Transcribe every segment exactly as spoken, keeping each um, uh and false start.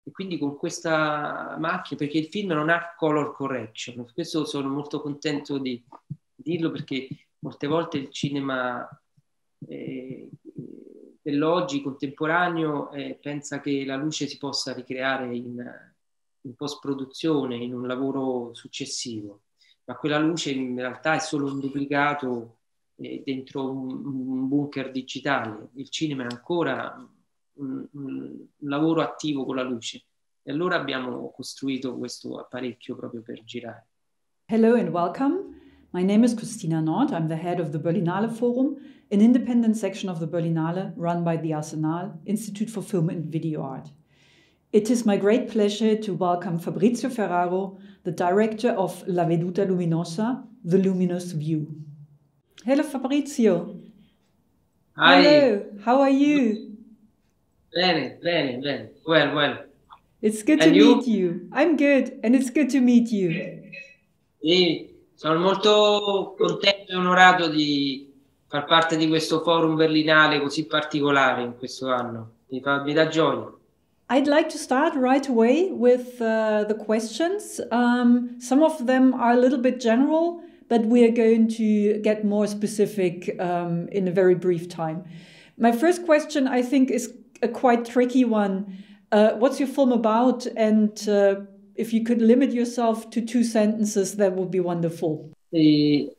e quindi con questa macchina, perché il film non ha color correction, questo sono molto contento di dirlo, perché molte volte il cinema eh, dell'oggi contemporaneo eh, pensa che la luce si possa ricreare in, in post-produzione, in un lavoro successivo, ma quella luce in realtà è solo un duplicato eh, dentro un, un bunker digitale. Il cinema è ancora un, un, un lavoro attivo con la luce, e allora abbiamo costruito questo apparecchio proprio per girare. Hello and welcome. My name is Christina Nord. I'm the head of the Berlinale Forum, an independent section of the Berlinale run by the Arsenal Institute for Film and Video Art. It is my great pleasure to welcome Fabrizio Ferraro, the director of La Veduta Luminosa, The Luminous View. Hello, Fabrizio. Hi. Hello, how are you? Bene, bene, bene. Well, well. It's good And to you? meet you. I'm good, and it's good to meet you. Sì, sono molto contento e onorato di far parte di questo forum berlinale così particolare in questo anno. Mi fa, mi dà gioia. I'd like to start right away with uh, the questions. Um, some of them are a little bit general, but we are going to get more specific um, in a very brief time. My first question, I think, is a quite tricky one. Uh, what's your film about? And uh, if you could limit yourself to two sentences, that would be wonderful. E,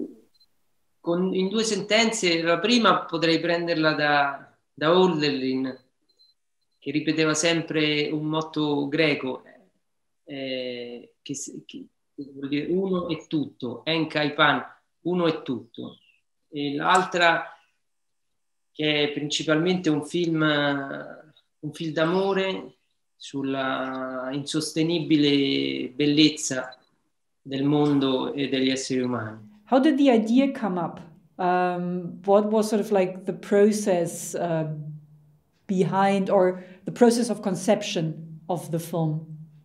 con, in due sentenze, la prima potrei prenderla da, da Hölderlin, che ripeteva sempre un motto greco, eh, che, che vuol dire uno è tutto, en kai pan, uno è tutto. E l'altra, che è principalmente un film, un film d'amore sulla insostenibile bellezza del mondo e degli esseri umani. How did the idea come up? Um, what was sort of like the process uh, behind, or the process of conception of the film?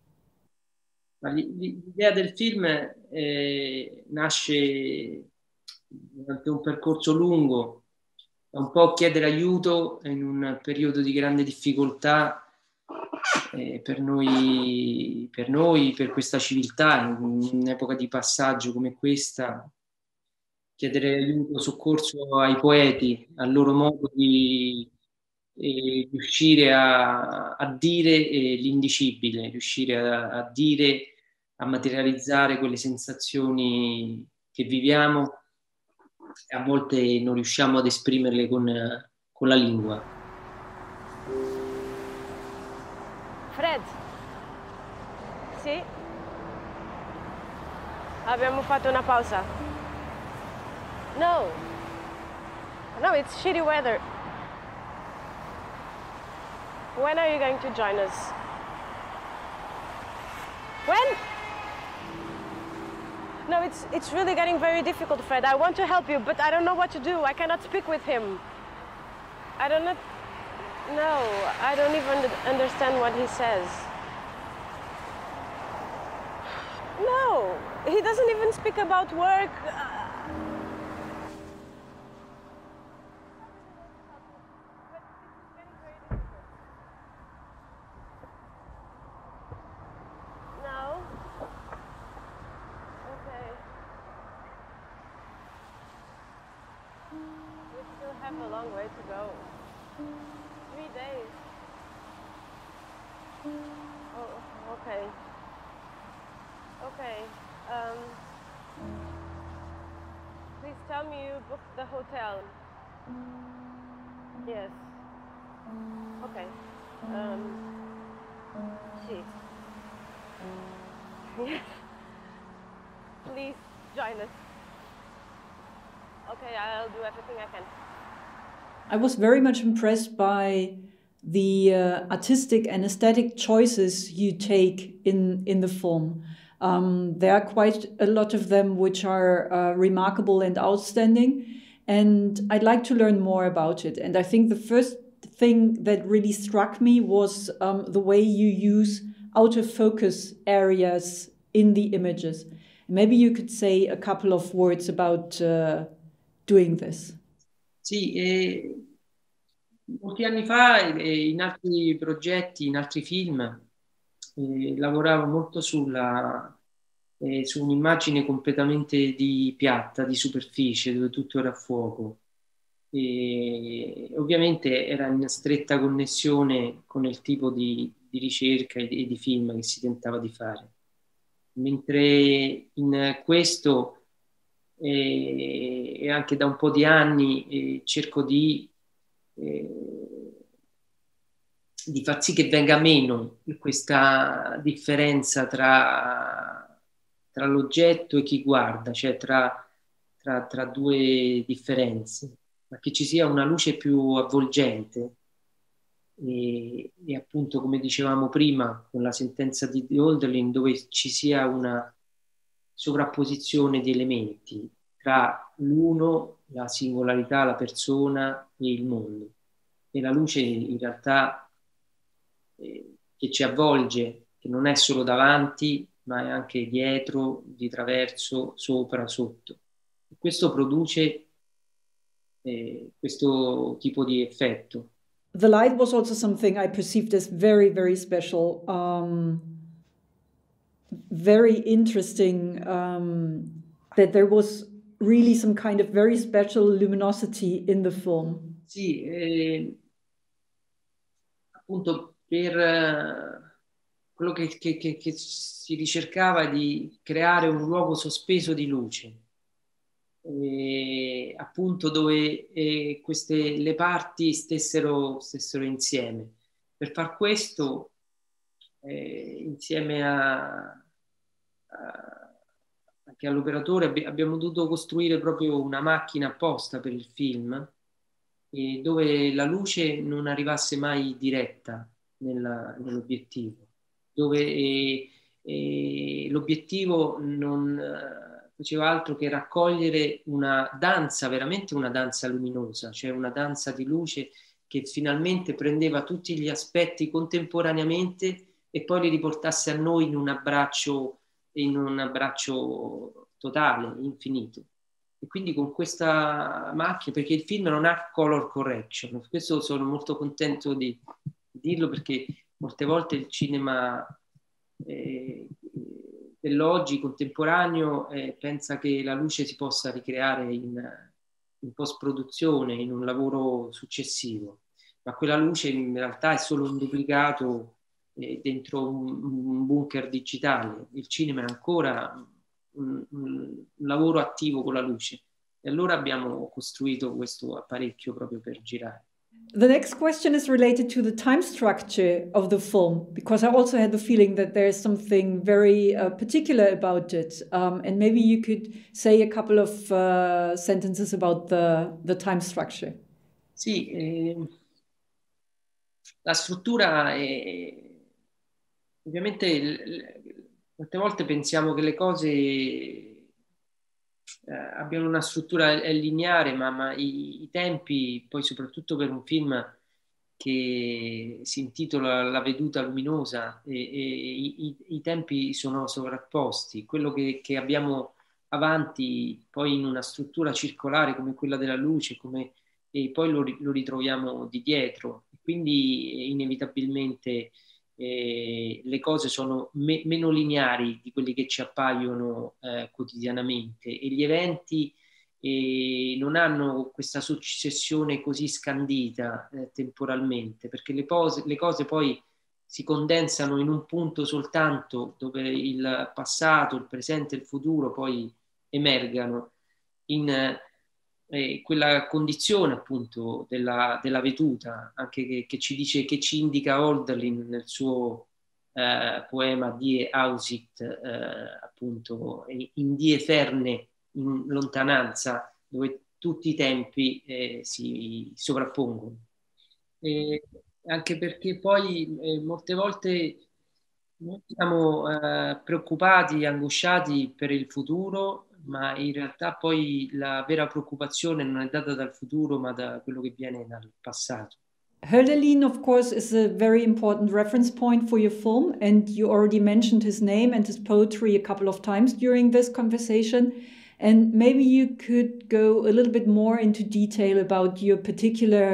L'idea del film eh, nasce durante un percorso lungo, un po' chiedere aiuto in un periodo di grande difficoltà eh, per noi, per noi, per questa civiltà, in un'epoca di passaggio come questa, chiedere aiuto, soccorso ai poeti, al loro modo di eh, riuscire a, a dire eh, l'indicibile, riuscire a, a dire, a materializzare quelle sensazioni che viviamo e a volte non riusciamo ad esprimerle con, con la lingua. Fred, sì? Abbiamo fatto una pausa. No, no, it's shitty weather. When are you going to join us? When? No, it's, it's really getting very difficult, Fred. I want to help you, but I don't know what to do. I cannot speak with him. I don't know. No, I don't even understand what he says. No, he doesn't even speak about work. Have a long way to go. Three days. Oh, okay. Okay. Um, please tell me you booked the hotel. Yes. Okay. Um, she. Yes. Please join us. Okay, I'll do everything I can. I was very much impressed by the uh, artistic and aesthetic choices you take in, in the film. Um, there are quite a lot of them which are uh, remarkable and outstanding, and I'd like to learn more about it. And I think the first thing that really struck me was um, the way you use out of focus areas in the images. Maybe you could say a couple of words about uh, doing this. Sì, eh, Molti anni fa, eh, in altri progetti, in altri film, eh, lavoravo molto sulla, eh, su un'immagine completamente di piatta, di superficie, dove tutto era a fuoco. E ovviamente era in stretta connessione con il tipo di, di ricerca e di, e di film che si tentava di fare. Mentre in questo, eh, e anche da un po' di anni, eh, cerco di eh, di far sì che venga meno questa differenza tra, tra l'oggetto e chi guarda, cioè tra, tra, tra due differenze, ma che ci sia una luce più avvolgente e, e appunto, come dicevamo prima, con la sentenza di Hölderlin, dove ci sia una sovrapposizione di elementi tra l'uno, la singolarità, la persona e il mondo. E la luce in realtà eh, che ci avvolge, che non è solo davanti, ma è anche dietro, di traverso, sopra, sotto. E questo produce eh, questo tipo di effetto. The light was also something I perceived as very, very special. Um, very interesting um, that there was really some kind of very special luminosity in the film. Sì, eh, appunto per eh, quello che, che, che, che si ricercava di creare un luogo sospeso di luce, eh, appunto dove eh, queste, le parti stessero, stessero insieme. Per far questo, eh, insieme a, a, anche all'operatore, abbi- abbiamo dovuto costruire proprio una macchina apposta per il film, eh, dove la luce non arrivasse mai diretta nella- nell'obiettivo, dove eh, eh, l'obiettivo non eh, faceva altro che raccogliere una danza, veramente una danza luminosa, cioè una danza di luce che finalmente prendeva tutti gli aspetti contemporaneamente e poi li riportasse a noi in un abbraccio, in un abbraccio totale, infinito. E quindi con questa macchina, perché il film non ha color correction, questo sono molto contento di dirlo, perché molte volte il cinema eh, dell'oggi contemporaneo eh, pensa che la luce si possa ricreare in, in post-produzione, in un lavoro successivo, ma quella luce in realtà è solo un duplicato eh, dentro un, un bunker digitale. Il cinema è ancora un, un lavoro attivo con la luce, e allora abbiamo costruito questo apparecchio proprio per girare. The next question is related to the time structure of the film, because I also had the feeling that there's something very uh, particular about it. Um, and maybe you could say a couple of uh, sentences about the, the time structure. Sì, eh, la struttura è... Ovviamente molte volte pensiamo che le cose eh, abbiano una struttura lineare, ma, ma i, i tempi, poi soprattutto per un film che si intitola La veduta luminosa, e, e i, i tempi sono sovrapposti. Quello che, che abbiamo avanti poi in una struttura circolare come quella della luce, come, e poi lo, lo ritroviamo di dietro. Quindi inevitabilmente eh, le cose sono me- meno lineari di quelli che ci appaiono eh, quotidianamente, e gli eventi e non hanno questa successione così scandita eh, temporalmente, perché le, pose, le cose poi si condensano in un punto soltanto, dove il passato, il presente e il futuro poi emergano in eh, quella condizione appunto della, della veduta, anche che, che ci dice, che ci indica Hölderlin nel suo eh, poema Die Aussicht, eh, appunto in die Ferne, in lontananza, dove tutti i tempi eh, si sovrappongono. E anche perché poi eh, molte volte noi siamo eh, preoccupati, angosciati per il futuro, ma in realtà poi la vera preoccupazione non è data dal futuro, ma da quello che viene dal passato. Hölderlin, of course, is a very important reference point for your film, and you already mentioned his name and his poetry a couple of times during this conversation. And maybe you could go a little bit more into detail about your particular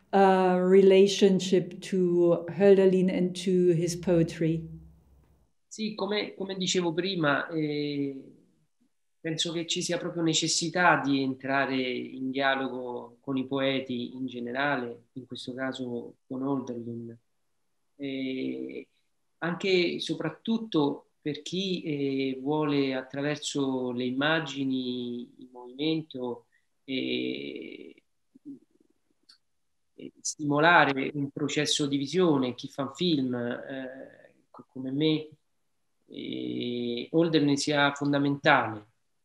uh, relationship to Hölderlin and to his poetry? Sì, come, come dicevo prima, eh, penso che ci sia proprio necessità di entrare in dialogo con i poeti in generale, in questo caso con Hölderlin, eh, anche e soprattutto per chi eh, vuole attraverso le immagini, il movimento, eh, eh, stimolare un processo di visione, chi fa un film, eh, come me, eh, Holden sia fondamentale.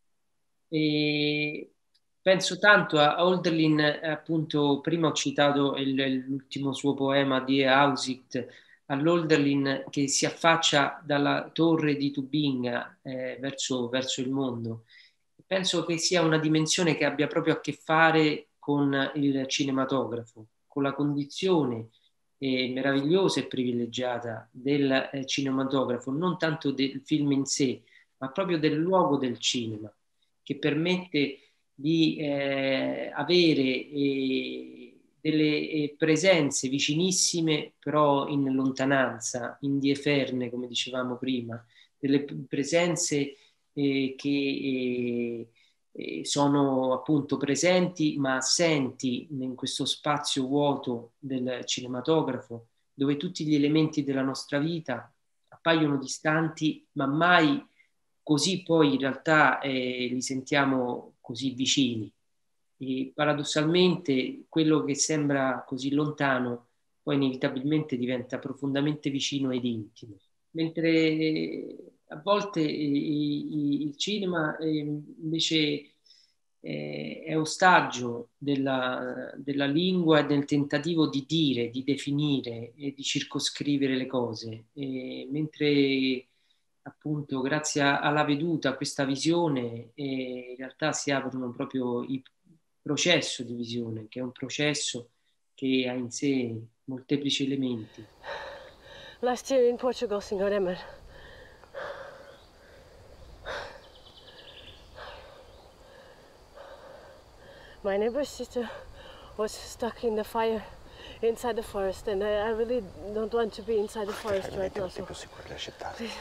E penso tanto a Hölderlin, appunto, prima ho citato il- l'ultimo suo poema di Ausicht, all'Hölderlin che si affaccia dalla torre di Tubinga eh, verso, verso il mondo. Penso che sia una dimensione che abbia proprio a che fare con il cinematografo, con la condizione eh, meravigliosa e privilegiata del eh, cinematografo, non tanto del film in sé, ma proprio del luogo del cinema, che permette di eh, avere eh, delle eh, presenze vicinissime, però in lontananza, in dieferne, come dicevamo prima, delle presenze eh, che eh, eh, sono appunto presenti ma assenti in questo spazio vuoto del cinematografo, dove tutti gli elementi della nostra vita appaiono distanti, ma mai così poi in realtà eh, li sentiamo così vicini. E paradossalmente quello che sembra così lontano poi inevitabilmente diventa profondamente vicino ed intimo. Mentre a volte i- i- il cinema eh, invece eh, è ostaggio della, della lingua e del tentativo di dire, di definire e di circoscrivere le cose. E mentre appunto grazie a- alla veduta, a questa visione, eh, in realtà si aprono proprio il processo di visione, che è un processo che ha in sé molteplici elementi. Last year in Portugal, Signor Emmer, my neighbor's sister was stuck in the fire inside the forest, and I, I really don't want to be inside the forest right now. So please.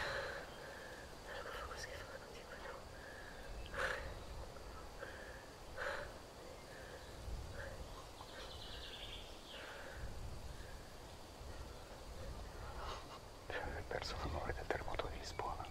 Perso l'onore del terremoto di Lisbona.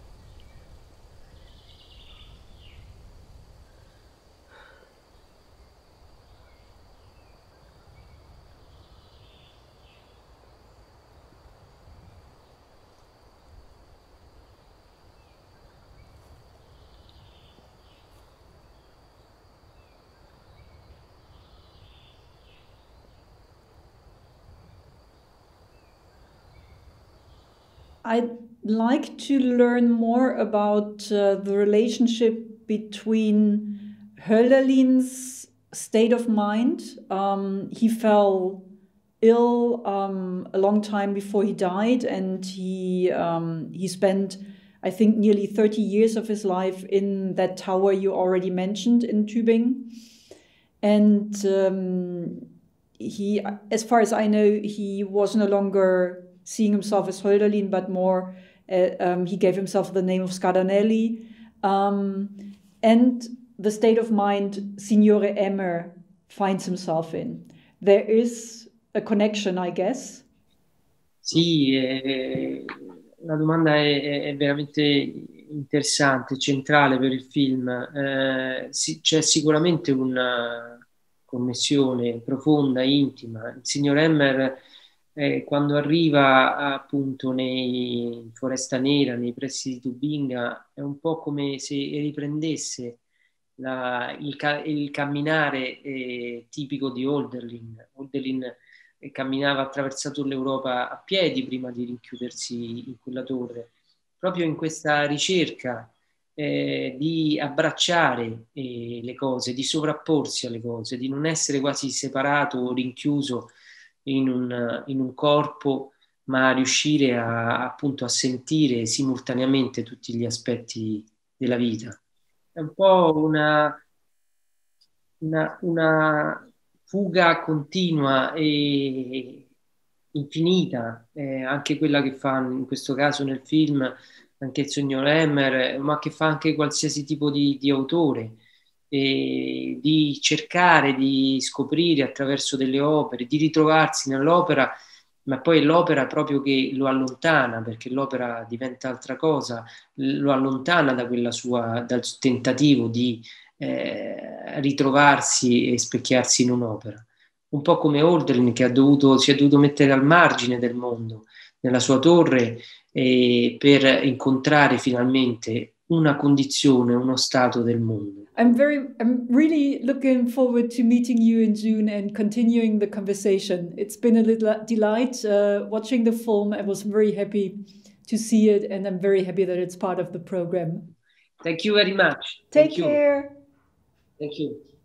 I'd like to learn more about uh, the relationship between Hölderlin's state of mind. Um, he fell ill um, a long time before he died, and he um, he spent, I think, nearly thirty years of his life in that tower you already mentioned in Tübingen. And um, he, as far as I know, he was no longer seeing himself as Hölderlin, but more uh, um, he gave himself the name of Scardanelli. Um, and the state of mind Signore Emmer finds himself in. There is a connection, I guess. Sì, eh, la domanda è, è veramente interessante, centrale per il film. Eh, sì, c'è sicuramente una connessione profonda, intima. Il signor Emmer, eh, quando arriva appunto nei, in Foresta Nera, nei pressi di Tubinga, è un po' come se riprendesse la- il, ca- il camminare eh, tipico di Hölderlin. Hölderlin eh, camminava attraversato l'Europa a piedi prima di rinchiudersi in quella torre, proprio in questa ricerca eh, di abbracciare eh, le cose, di sovrapporsi alle cose, di non essere quasi separato o rinchiuso in un, in un corpo, ma riuscire a, appunto a sentire simultaneamente tutti gli aspetti della vita. È un po' una, una, una fuga continua e infinita, eh, anche quella che fa in questo caso nel film anche il signor Emmer, ma che fa anche qualsiasi tipo di, di autore, e di cercare di scoprire attraverso delle opere, di ritrovarsi nell'opera, ma poi è l'opera proprio che lo allontana, perché l'opera diventa altra cosa, lo allontana da quella sua, dal tentativo di eh, ritrovarsi e specchiarsi in un'opera. Un po' come Hölderlin, che ha dovuto, si è dovuto mettere al margine del mondo, nella sua torre, eh, per incontrare finalmente una condizione, uno stato del mondo. I'm very, I'm really looking forward to meeting you in June and continuing the conversation. It's been a little delight uh, watching the film. I was very happy to see it, and I'm very happy that it's part of the program. Thank you very much. Take Thank you. care. Thank you.